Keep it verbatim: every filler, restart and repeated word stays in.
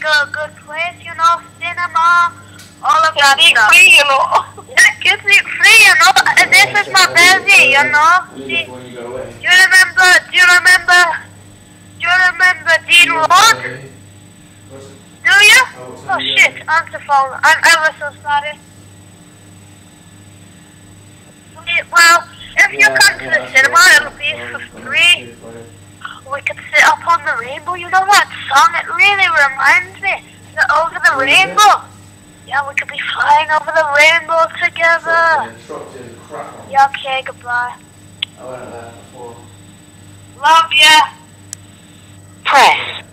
a good place, you know, cinema, all of that It's stuff. free, you know. Yeah, kids eat free, you know. And this is my birthday, you know. See, When you got away. do you remember? Do you remember? Do you remember Dean Road? Do you? Oh shit, answer phone. I'm ever so sorry. Well, if you come to the cinema, it'll be for free. We could sit up on the rainbow. You know that song? It really reminds me. The Over the Rainbow. Yeah, we could be flying over the rainbow together. Yeah, okay, goodbye. I went there before. Love ya. Press